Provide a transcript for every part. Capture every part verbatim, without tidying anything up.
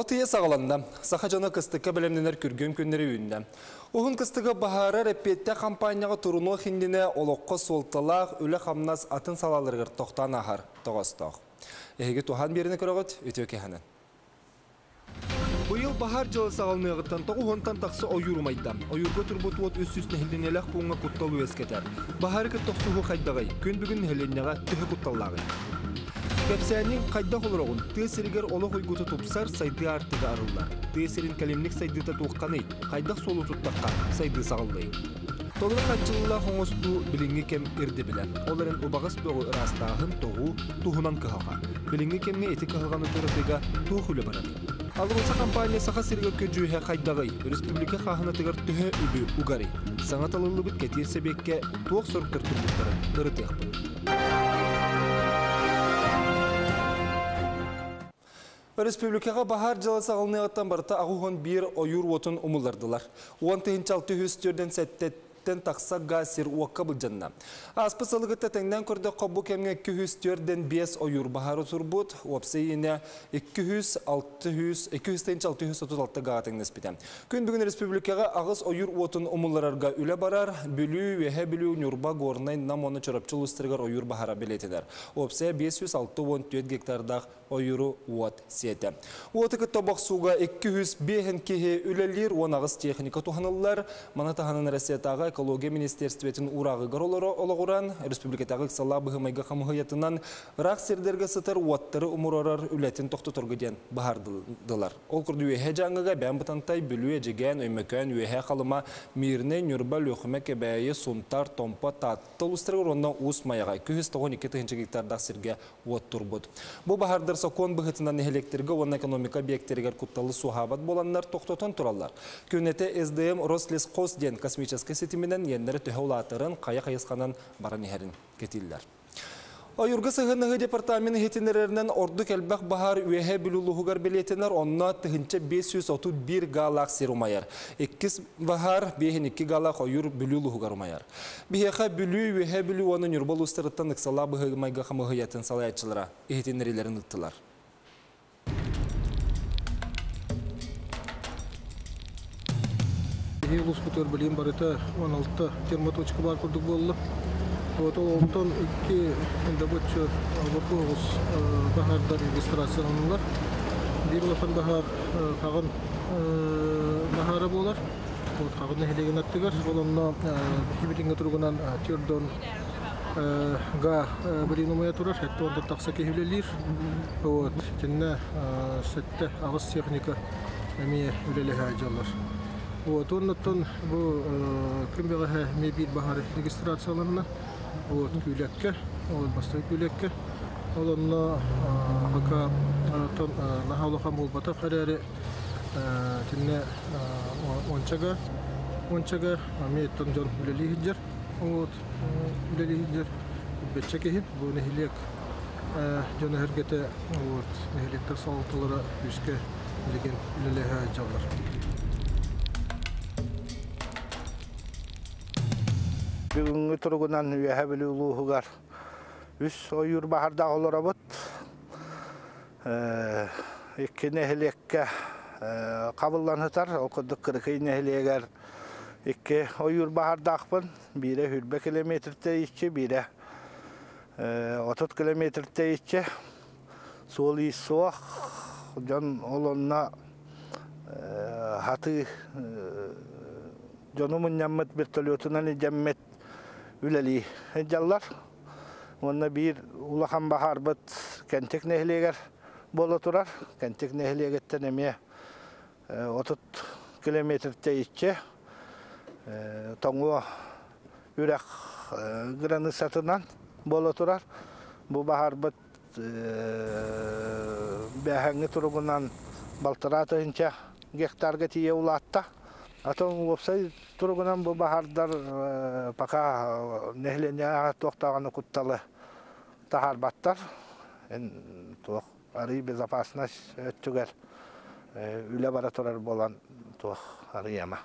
Олықтыя сағаланда, сақажаны кыстыққа білімденер күрген күннері үйінде. Оғын кыстығы бағары репетті компанияға тұрыну хиндіне олыққа солталақ өлі қамнас атын салалырғыр тоқтан ағар тоғыстық. Ехеге туған беріне көріғыт, өте өкеханын. Бұйыл бағар жылы сағалынығыттан тоғы ғонтан тақсы ойырмайды. Ойырға тұрбұты от өс-үсіне хілденелек бұңға құтталу өскетер. Бағары күттоқсуғы қайдағай, көн бүгін хілденеға түхі құтталлағы. Кәпсәнің қайда қолырағын, тесірігер олық ойгуты тұпсар сайды артығы арылдар. Тесірін кәлемлік сайдыта туққаны, қайдақ солы тұттаққа сайды сағылдай. Толыр қатшылыла қоңысту біліңі кем үрді білен. Оларын обағыз тоғы ұрастағын тоғу туғынан кығаға. Біліңі кемне еті кығылғаны тұрытыға туғы үлі барады. Алғылса компания сақа сіргер көджуіге қайдағай, республика қағынатығыр түхі үбі ұғары. Саңат алылы бұд кәтер себекке туық сұрықтыр тұрғыттарын ұрытық бұл. Республикаға бағар жылы сағылынығыттан барыта ағуған бір ойыр отын ұмылдырдылар. он алты өстерден сәттеттен тақса ғасыр уаққа бұл жанна. Аспы сылығытта тәңден көрді қобу кәмге екі өстерден бес ойыр бағары тұрбұд, опсы ені екі жүз алты отыз алты ғаға тәңнес бітен. Күн бүгін республикаға ағыз ойыр отын ұмылдырарға үлі барар, бүлі, вәхе бүлі, нүрба ғорнайын намоны чырапчыл ұстырғар ойыр бағара білетедер. Опсы бес жүз алты он төрт гектардақ ойыру уат сеті. Уатықы табақ суға екі жүз бес кеге үлелер, онағыз техника туғанылар. Мана тағанын Россиятаға экология министерстветін урағы ғаролары олығыран, республикатағы сала бұғымайға қамығыятынан рақ сердерге сытыр уаттары ұмырарар үлетін тоқты тұрғыден бағардылар. Ол күрді өйе жаңыға бән бұтантай бүлі әжеген өймекөн өйе қалыма миріне нүрба лөқіме кебәйі сұнтар, томпа, таттыл ұстырғыр онна ұс маяға екі жүз тоғыз екі гектардақ серге уат тұрбыд. Бұл бағардар сокон бұғытынан электрге, он экономика объекттергер күтталы суғабат боланлар тоқтотан тұралар. Көнеті эс дэ эм Рослесхоз ден космический сетіменен ендері түхі олатырын қая қайысқанан баран ехерін кетілдер. Ойырғы сығынығы департаменті хетінерерінен орды кәлбәқ бағар үйе бүлілуғығар білетінер, онна түхінші бес жүз отыз бір ғалақ сер умайар. Еккіз бағар бейін екі ғалақ ойыр бүлілуғығар умайар. Бейеқа бүлі үйе бүлі оны нүрбол ұстырыттан ұқсала бұғымайға қамығыятын салаятшылыра хетінерелерін ұттылар. Улус бутер билим барыта он алты термоточка бар курдук болду. Вот онтон iki дабычы албакугус бахардар регистрацияланулар. Бир лафан бахар кагын бахары болар. Вот кагын хелеген аттыгар. Олонно хибитинге тургунан тирдон га билинумая турар. Хетто онда такса кехилелир. Вот тенне сетте агыс техника эми үлелеге жалар. Вот он тон bu кембеге мебель бахары регистрацияларына вот күлекке вот бастай күлекке олонна бака тон нахалыга мулбата харары тинне ончага ончага меттон жон үлели хиджер вот үлели хиджер бечекеһи бу нехилек жона хергете вот нехилектер салтылары үскө деген үлелеһе жаллар. Бүгінгі тұрғынан үйе білі ұлығығар үс ойыр бағарда олар абыт. Екі нәхілекке қабылланытар, оқыдық қырқы нәхілегер екі ойыр бағарда ақпын. Бірі хүрбе километрте ешче, бірі отыз километрте ешче. Сол үй соқ, жон олонна хаты жонумын нәммет бір төлетінен жәммет үләли жаллар. Онна бир улахан бахар бит кентек нехлегер бола турар. Кентек нехлегеттен эме отыз километрте ичче тоңу үрәк граны сатынан бола турар. Бу бахар бит бәһәңге тургунан балтыраты инча гектарга тие улатта. Атон вопсай тургунан бу бахардар пока нехлене тоқтағаны кутталы тахар баттар. Эн тох ари безопасность өттүгер үле бара турар болан тох арияма.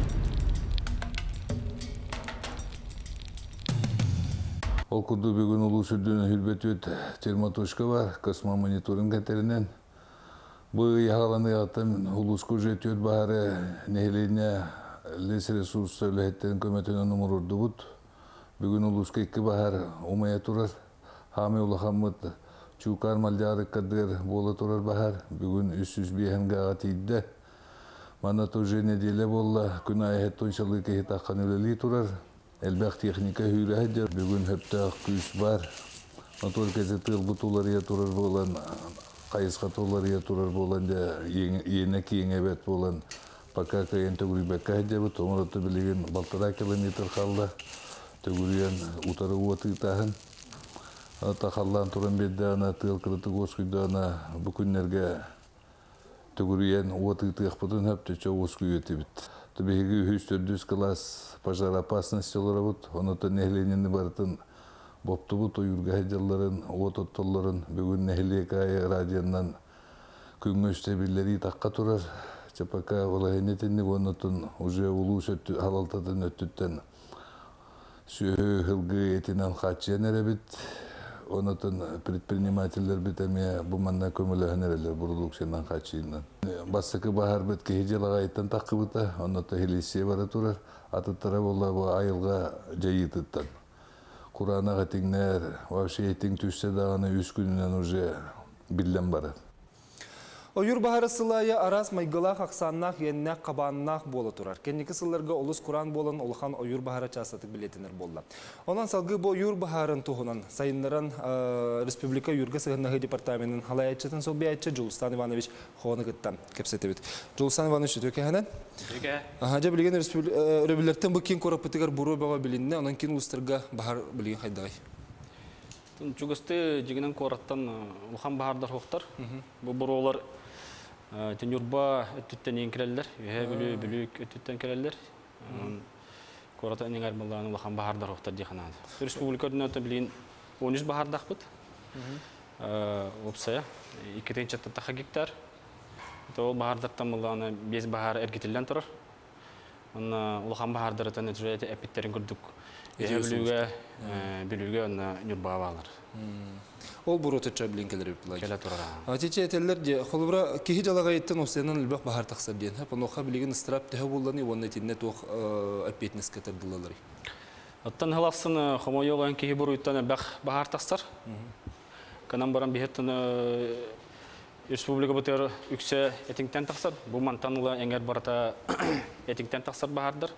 Ол күрді бүгін ұлы сүрден хүрбет өт термоточка бар, космомониторинг әтерінен Бұл яғаланы ятым улуску жетет бары нехелене лес ресурс өләһеттен көмөтөнөн умурурду бут. Бүгүн улуска икки бахар умая турар. Хами улахаммыт чукар малжары кадыр бола турар бахар. Бүгүн үс жүз бейхенга атийді. Мана тоже неделе болла. Күн айхет тоншалы кехет аққан өлелі турар. Әлбәқ техника хүйрәдер. Бүгүн хөптақ күс бар. Натур кезі тылбы тулария турар болан. Қайысқа тулария турар болан. Ені кейінге бәт болан. Пока кайын төгірібәкка әдебі. Томыраты білеген балтыра километр қалда. Төгірген утары уаты тағын. Тақаллан туран бедді ана тыл кырыты көскүйді ана бүкінлерге төгірген уаты тықпытын хөпті чо өскүй өте біт. Түбегі үстірдіс класс пожар опасности олары бұд. Оныты нәхленені барытын бопты бұд. Ойырға әджаларын, от оттоларын бүгін нәхлек айы радияннан күнгі өстебілері таққа тұрар. Чапака олағынетінні онытын уже ұлу сөтті халалтатын өттіттен сүйі ғылғы етінен қатшиян әребіт. Онытын предпринимательлер бітәме бұманна көмілі әнерелер продукциянан қатшиыннан. Басықы бағар біт кейжелаға айттан таққы бұта, оныты хелесе бары тұрар. Атыттара болла бұл айылға жайытыттан. Құранаға теңнер, вообще еттің түссе дағаны үс күнінен уже білден бары. Ойыр бахары сылайы арас майгылақ ақсаннақ еннәк қабаннақ болы тұрар. Кеннекі сылларға олыс Құран болын олған ойыр бахары часатық білетінер болды. Онан салғы бұл ойыр бахарын тұғынан сайынларын Республика Юрга Сығыннағы департаментінің халай айтчатын сол бей айтчы Жулстан Иванович қоғаны күттан кепсеті бет. Жулстан Иванович өте әнен? Өте. Ажа білген рөбілерттен бұл кен қорапытығар бұру баға білінне, онан кен ұлыстырға бахар білген қайдағай. Чугасты жегінен қораттан ұлған бахардар хоқтар. Бұл бұрулар Тенюрба өттіттен ең керелдер, үйе бүлік өттіттен керелдер. Қората әнен әрмалағын ұлақан бағардар оқтар дейханады. Республикадың өті білген он үш бағардақ бұд. Опсая, екі чаттатақа гектар. Ол бағардартан мұлағына бес бағар әргетілден тұрар. Ұлақан бағардар өтін өтірі әпеттерін көрдік. Үйе бүліге нүрба бағалар. Ол бұр өтетші білін келер өпілай. Келе тұрара. Атече әтелер де, қолыбыра кехи жалаға еттен осыянан үлбәқ бағар тақсар дейін. Оноқа білеген ыстырап тәхі болданы, оны етінне тоқ әпетінес кәтірділалары. Оттан ғылақсын қомой олған кехи бұр өттен әлбәқ бағар тақсар. Канан баран бейхеттін республика бұтыр үксе етіңтен тақсар. Бұл мантанылы әңгер барата етіңтен тақсар бағардар.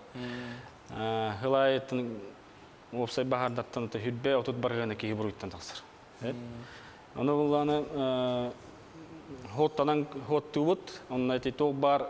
Ғылай еттін опсай бағардаттан хүрбе отут барғаны кехи бұр өттен тақсар. Оны бұлғаны хоттанан хотту бұд, оның әйті тоқ бар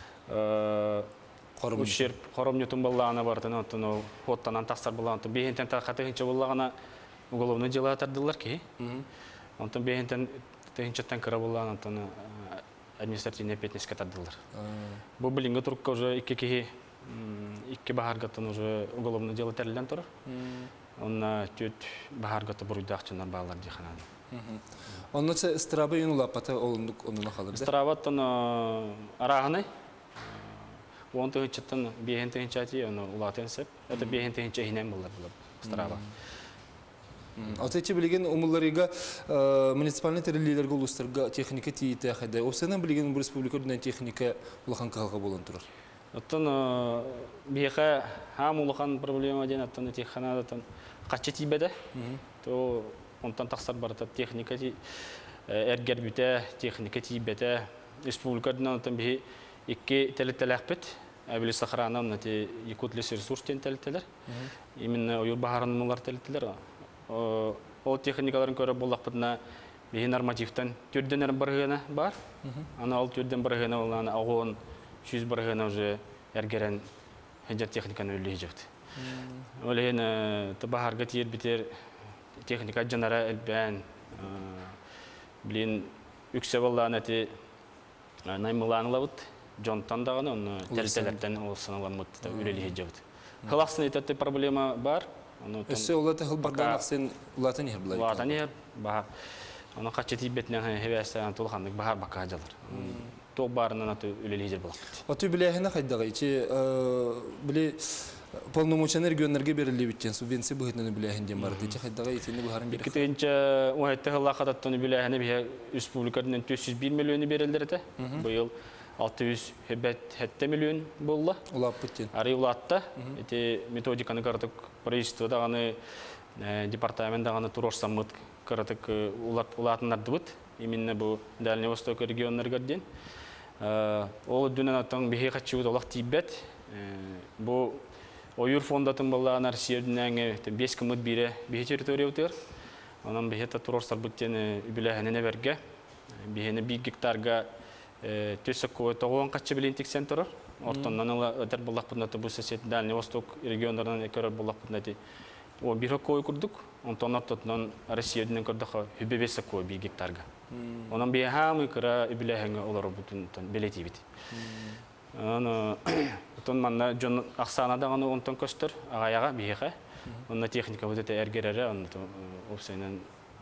қорым нүтін бұлғаны бардын, хоттанан тақсар бұлғаны. Бейхентен тақатығынша бұлғаны ұғылуыны жылы атардылар ке. Онтын бейхентен тығыншаттан кіра бұлғаны административный петнеске атардылар. Бұл білінгі тұрыққа уже екі кехи Икки бағарғаттан уже ұғылымны делы тәрілден тұрыр. Онна төт бағарғатты бұруйдақчынар бағалар дейханады. Онна сә істірабы ең ұлапаты олындық онына қалыр? Істірабаттан арағыны. Он тығыншаттан бейхен тығыншаты ұлатын сәп. Это бейхен тығынша хинен болар істіраба. Отече білеген ұмылларыға муниципальный тәрілелерге ұлыстарға техника тейті әқеді. Осынан білеген бұл республикадың техника ұлақан қалға болан тұрыр? Оттан бейхе хам улахан проблема ден аттан технадатан қачы тибеді. То онтан тақсар барата техника әргер бүті техника тибеді. Республикадынан аттан бейхе икки тәлі-тәлі әқпет. Әбілі сақыранан екутлес ресурс тен тәлі-тәлер. Именно ойыр бағарының олар тәлі-тәлер. Ол техникаларын көрі болақпытына бейхе нормативтен түрден әрін барғаны бар. Ана ол түрден барғаны оланы ағуын жүз барғаны уже әргерен әжер техниканы өлі жевді. Олеген бағарға тиер бітер техника жанара әлбән білен үксе болған әті наймыланы лабыд, жонтан дағаны, оны тәлі-тәлерден олсына ламыд өлі жевді. Қылақсын ететті проблема бар. Өсі олаты қыл бардан ақсен ұлатын ер бұлай? Ұлатын ер, бағар. Оны қатшы тейбетінен хевәстен тұлғандық бағар баққа жалар. Тоқ барынан аты өлелі жер болақ. Оты біле әхіне қайдағы? Біле полномочия регионнарга бериле биттен субвенция быһытнаны билэһинден бар. Дичи хайдага итини бухарын бир. Китенче уһетте халлахататтаны билэһине бие республикадан төрт жүз бир миллион берилдерде. Быйыл алты жүз миллион болла. Улап биттен. Ары улатта эти методиканы кырдык правительство даганы департамент даганы турорсаммыт кырдык улат улатынарды бут. Именно бу Дальний Восток регионнарга ден. Ол дүнен аттан бие качуу долак тибет. Бу Оюр фондатын болла Россиядән беш кымыт бире бие территория утыр. Анан бие та турорсар биттен биләһенә бергә. Биене бир гектарга төсөк кой тогон качы билен тексен торор. Ортоннан ала өтер буллак бунаты бу сосед Дальний Восток регионнарынан экөрөр буллак бунаты. О бир кой курдук. Онтон аттан Россиядән көрдөх хүбебесе кой бир гектарга. Онан бие хамы кыра биләһенә олар бутун билети бит. Аны тон манна жон аксана даганы онтон көстөр агаяга биеге. Онна техника вот это эргерере аны опсайнан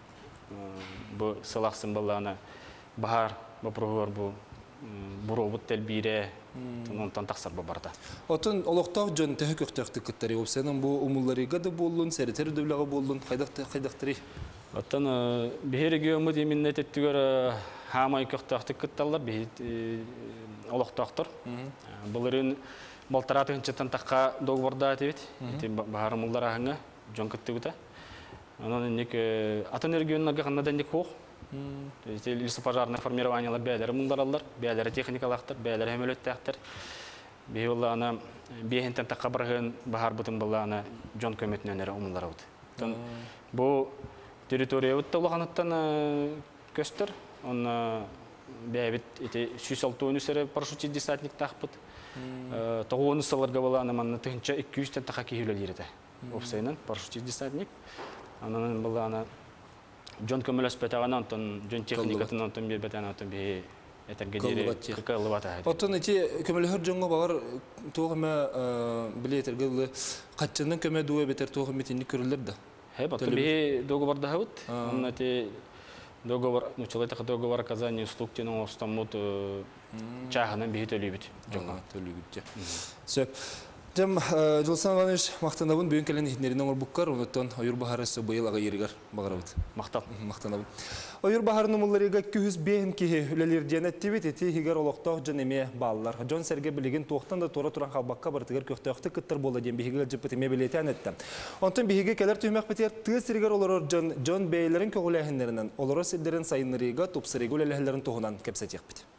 бу салаксын баллана бахар бу прогор бу буробут телбире онтон таксар барда. Отон олоктак жон техөктөктү кыттары опсайнан бу умулларыга да болдун, серетер дөблөгө болдун, кайдакты кайдактыры. Отон бихереге өмүт именно теттүгөр хамай көктөктү кытталар бит олоктоктор. Буларын балтаратын чатан такка договорда тибит. Эти бахарымлар ахыңа жон кыттыгыта. Анан ник атын регионнарга канадан ник хох. То есть лесопожарное формированиелар бәләре мулларалар, бәләре техникалактар, бәләре хемелеттәктер. Бейвалла ана бейһентен такка барган бахар бутын булла ана жон көмөтнәнәре умлар ут. Тон бу территория утталганаттан көстөр. Он бәбит эти сүйсалтуын үсері парашютчик десантник тақпыт. Тоғуын ұсаларға бола анаманны тұхынша екі жүзден тақа кейілер ереді. Опсайынан парашютчик десантник. Анан бола ана жон көмілес бәтағаны антон, жон техникатын антон бе бәтағаны антон бе этергедері кықылы бата. Отын эти көмілігір жонға бағар тоғыма білетергілі қатчанын көмі дуы бетер тоғым метинді көрілер да. Хеп, атын бе договор да хавыт. Он эти договор, ну человек договор оказания услуг тяну остамут чаханан бихит любит. Жонга төлүгүт. Сөп. Жам Жолсан Иванович мактанабын бүгүн келен хитнеринен орбуккар, онуттан Оюр бахарысы быйыл ага еригер багарабыт. Мактап. Мактанабын. Оюр бахарынын мулларыга екі жүз беш кихи үлелер жанаттыбыт эти хигер олоктоох жан эме баллар. Жон серге билеген токтан да тора туран халбакка бартыгар көктөктү кыттар болду ден бихиге жыпыт эме билетен этти. Онтон бихиге келер түймөк бетер тыгыз сиргер олорор жон жон бейлерин көгүлэхиндеринен олоро силдерин сайынырыга тупсырыгы үлелерлерин тогунан кепсетекпит.